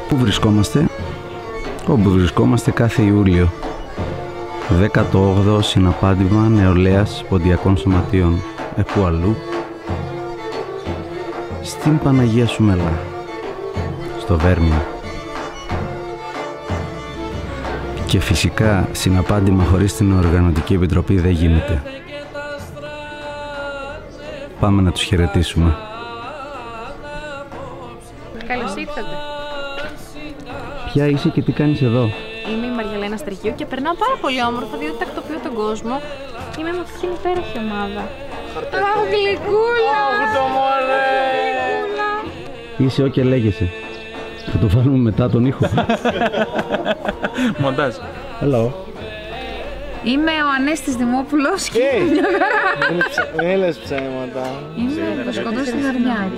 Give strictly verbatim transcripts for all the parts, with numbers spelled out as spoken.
Πού βρισκόμαστε? Όπου βρισκόμαστε κάθε Ιούλιο. δέκατο όγδοο συναπάντημα νεολαίας ποντιακών σωματείων. Επού αλλού? Στην Παναγία Σουμελά, στο Βέρμιο. Και φυσικά συναπάντημα χωρίς την Οργανωτική Επιτροπή δεν γίνεται. Πάμε να τους χαιρετήσουμε. Καλώς ήρθατε. Ποια είσαι και τι κάνεις εδώ? Είμαι η Μαριαλένα Στεργίου και περνάω πάρα πολύ όμορφα διότι τακτοποιώ τον κόσμο. Είμαι με αυτήν την υπέροχη ομάδα. Αχ, γλυκούλα! Αχ, το μωρέ! Είσαι ό και λέγεσαι. Θα το βάλουμε μετά τον ήχο. Μοντάζ. Hello. Είμαι ο Ανέστης Δημόπουλος και μια χαρά. Δεν λες ψέματα. Είμαι το σκοτώ στην Αρνιά.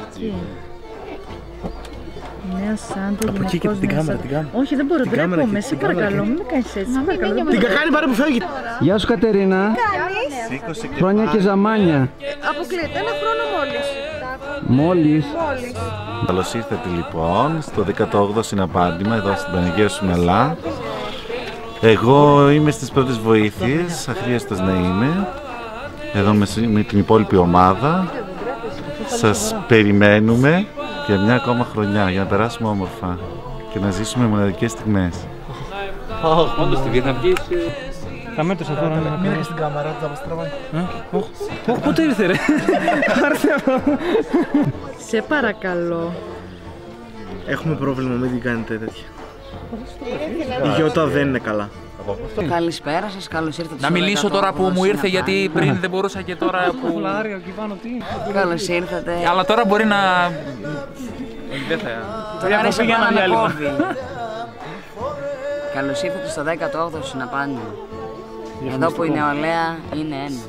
Νέα Σάντα, από εκεί και την κάμερα, την κάμερα. Όχι, δεν μπορώ, ντρέπομαι. Σε παρακαλώ, μην με κάνεις έτσι. Την καχάνη πάρε που φεύγει. Γεια σου Κατερίνα. Χρόνια και ζαμάνια. Αποκλείεται, ένα χρόνο μόλις. Μόλις. Καλώς ήρθατε λοιπόν στο δέκατο όγδοο συναπάντημα εδώ στην Παναγία Σουμελά. Εγώ είμαι στις πρώτες βοήθειες, αχρίαστος να είμαι. Εδώ με την υπόλοιπη ομάδα. Σας περιμένουμε για μια ακόμα χρονιά, για να περάσουμε όμορφα και να ζήσουμε μοναδικές στιγμές. Όντως τη να βγεις... Θα μέτρησα τώρα. Μην έχεις την κάμερα, θα μας τραβάει. Πότε ήρθε ρε? Σε παρακαλώ. Έχουμε πρόβλημα, μην την κάνετε τέτοια. Η Γιώτα δεν είναι καλά. Καλησπέρα σας, καλώς ήρθατε. Να μιλήσω τώρα που μου ήρθε γιατί πριν δεν μπορούσα και τώρα που... Καλώς ήρθατε. Αλλά τώρα μπορεί να... Δεν θα... Τώρα άρεσε πάνω να κόβει. Καλώς ήρθατε στο δέκατο όγδοο συναπάντημα. Εδώ που η νεολαία είναι ένα.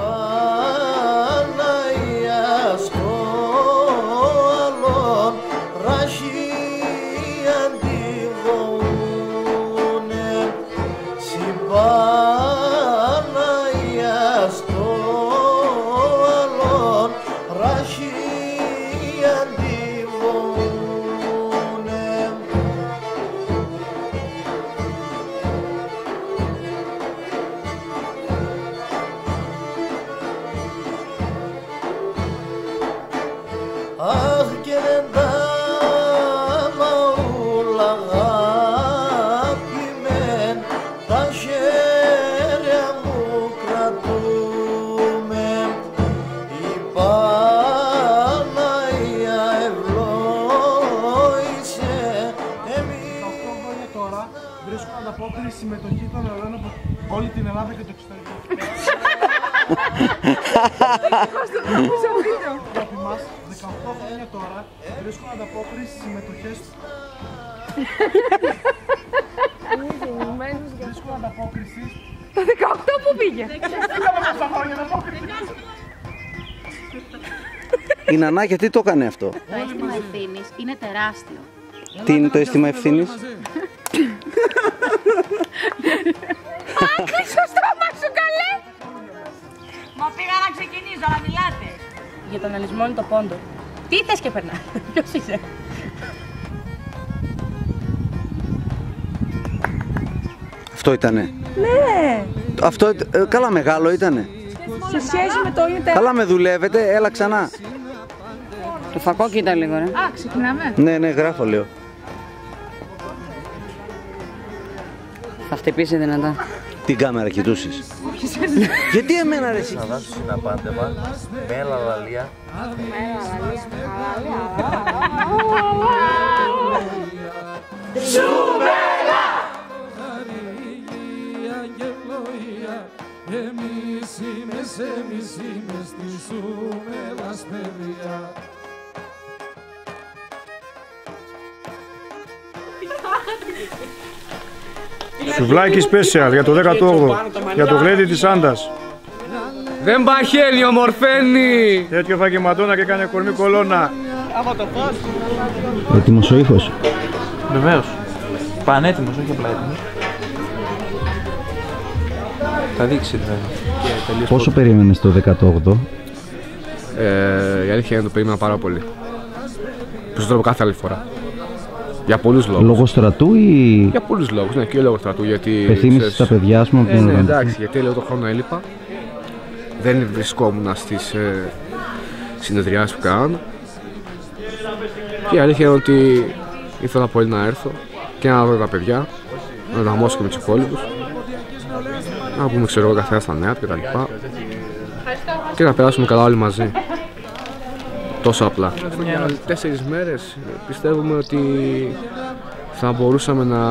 Αχ και δεν τα μαούλα αγαπημέν, τα χέρια μου κρατούμε. Η Παναγία ευλόγησε εμείς. οκτώ χρόνια τώρα βρίσκω ανταπόκριση συμμετοχή των νεολαίων από όλη την Ελλάδα και το εξωτερικό. δεκαοκτώ χρόνια τώρα βρίσκω ανταπόκριση στις συμμετοχές. Βρίσκω ανταπόκριση. Το δεκαοκτώ που πήγε. Η Νανά γιατί το έκανε αυτό? Το αίσθημα ευθύνης είναι τεράστιο. Τι είναι το αίσθημα ευθύνης? Άκλει στο στόμα σου καλέ! Μα πήγα να ξεκινήσω, αλλά μιλάτε. Για τον αλυσμό είναι το πόντο. Τι θες και περνά. Ποιος είσαι? Αυτό ήτανε? Ναι. Αυτό, ε, καλά μεγάλο ήτανε. Σε σχέση με το ίντερνετ. Καλά με δουλεύετε, έλα ξανά. Το φακό κοίτα λίγο ρε. Α, ξεκινάμε. Ναι, ναι, γράφω λέω. Θα χτυπήσει δυνατά. Την κάμερα κοιτούσες? Γιατί εμένα ρε εσύ? Θα δώσω συναπάντημα με λαλαλία. Σουμελά! Εμείς είμαι, εμείς είμαι στη Σουμελάς παιδιά. Σουβλάκι special για το δέκατο όγδοο, για το γλέντι της Άντας. Δεν παχαίνει, ομορφαίνει! Τέτοιο φαγηματόνα και έκανε κορμί κολόνα. Έτοιμος ο ήχος? Βεβαίως. Πανέτοιμος, όχι απλά έτοιμος. Θα δείξει βέβαια. Πόσο περίμενες το δέκατο όγδοο? Ε, η αλήθεια είναι το περίμενα πάρα πολύ. Περισσότερο από κάθε άλλη φορά. Για πολλούς λόγους. Λόγω στρατού ή. Για πολλούς λόγους, ναι, και λόγω στρατού. Γιατί. Πεθύμησες τα παιδιά, ας πούμε. Ε, ναι, εντάξει, γιατί λίγο το χρόνο έλειπα. Δεν βρισκόμουν στις ε, συνεδριάσεις που κάνανε. Και η αλήθεια είναι ότι ήθελα πολύ να έρθω και να δω τα παιδιά, να δαμώσω και με τους υπόλοιπους. Να πούμε, ξέρω εγώ, καθένα στα νέα και τα λοιπά. Και να περάσουμε καλά όλοι μαζί. Τόσο απλά. Τέσσερις μέρες πιστεύουμε ότι θα μπορούσαμε να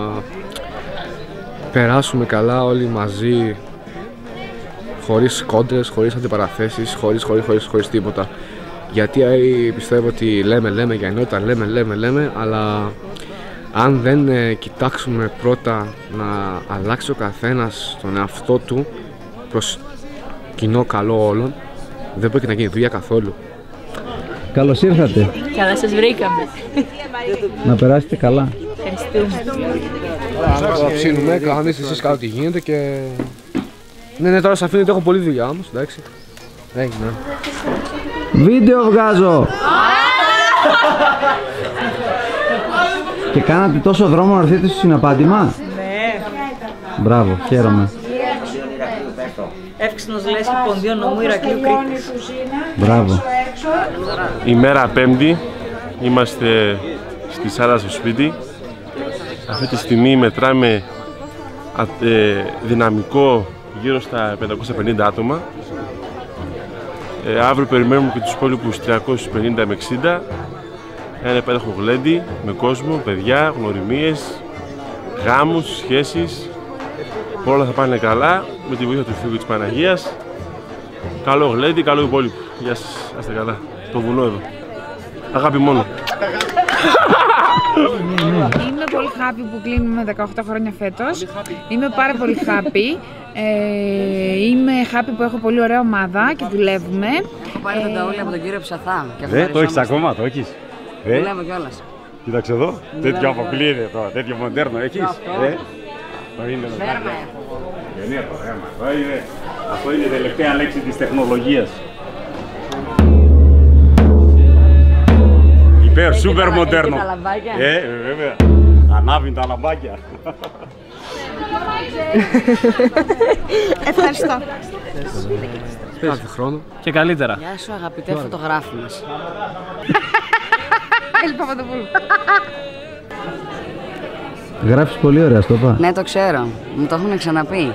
περάσουμε καλά όλοι μαζί, χωρίς κόντρες, χωρίς αντιπαραθέσεις, χωρίς, χωρίς, χωρίς, χωρίς τίποτα. Γιατί πιστεύω ότι λέμε, λέμε για ενότητα, λέμε, λέμε, λέμε, αλλά αν δεν ε, κοιτάξουμε πρώτα να αλλάξει ο καθένας τον εαυτό του προς κοινό καλό όλων, δεν μπορεί να γίνει δουλειά καθόλου. Καλώς ήρθατε. Καλά σας βρήκαμε. Να περάσετε καλά. Ευχαριστούμε. Τώρα ψήνουμε, κανείς εσείς κάνω τι γίνεται και... Ναι, ναι, τώρα σας αφήνετε, έχω πολλή δουλειά όμως, εντάξει. Έγινε. Βίντεο βγάζω! Και κάνατε τόσο δρόμο να έρθετε στο συναπάντημα? Ναι. Μπράβο, χαίρομαι. Εύξηνος λες ποντίων νομού Ηρακλείου Κρήτης. Μπράβο. Ημέρα Πέμπτη, είμαστε στη Σάρα στο σπίτι. Αυτή τη στιγμή μετράμε ε, δυναμικό γύρω στα πεντακόσια πενήντα άτομα. Ε, αύριο περιμένουμε και τους υπόλοιπους τριακόσιους πενήντα με εξήντα. Ένα υπέροχο γλέντι με κόσμο, παιδιά, γνωριμίες, γάμους, σχέσεις. Όλα θα πάνε καλά με τη βοήθεια του Θεού και της Παναγίας. Καλό γλέντι, καλό υπόλοιπο. Γεια σας, είστε καλά. Το βουνό εδώ. Αγάπη μόνο. Είμαι πολύ happy που κλείνουμε δεκαοκτώ χρόνια φέτος. Είμαι πάρα πολύ happy. Ε, είμαι happy που έχω πολύ ωραία ομάδα και δουλεύουμε. Έχω πάρει τα ταούλη από τον κύριο Ψαθά. Ε, το έχεις ακόμα, το έχεις. Δουλεύω κιόλας. Κοίταξε εδώ, τέτοιο αποκλείεται τώρα, τέτοιο μοντέρνο έχεις. Αυτό είναι το δέρμα. Δεν είναι το δέρμα. Αυτό είναι η τελευταία λέξη της τεχνολογίας. Υπέρ, σούπερ μοντέρνο. Ε, βέβαια. Ανάβει τα λαμπάκια. Ευχαριστώ. Κάθε χρόνο. Και καλύτερα. Γεια σου αγαπητέ φωτογράφη μας. Έλλη Παπαδοπούλου. Γράφεις πολύ ωραία, στο είπα. Ναι, το ξέρω. Μου το έχουν ξαναπεί.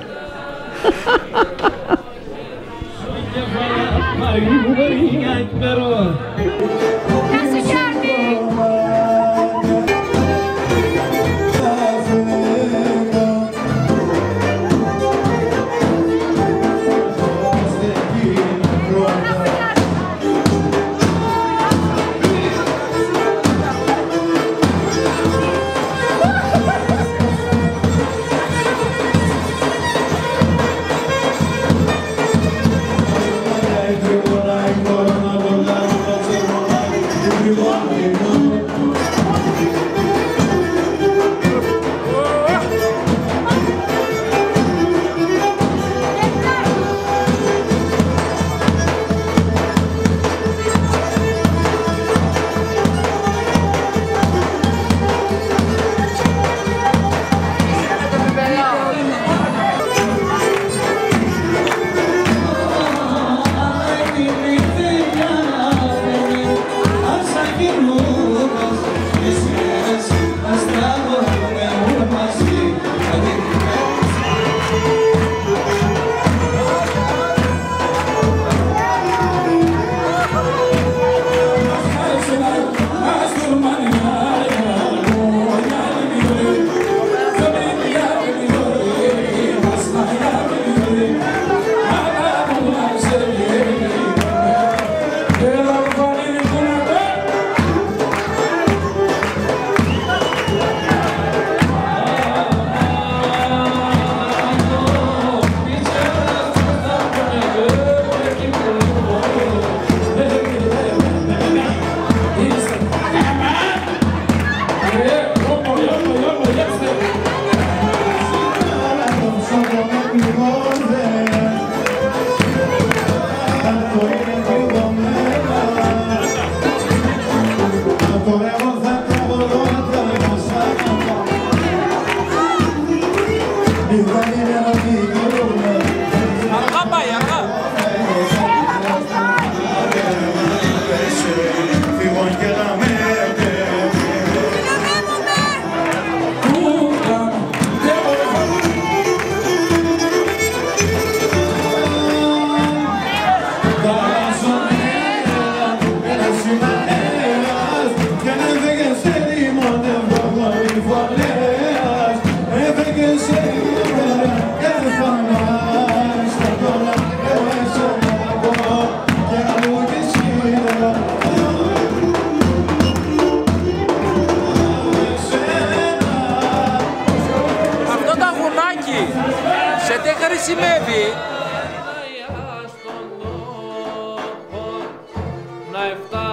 να εφτά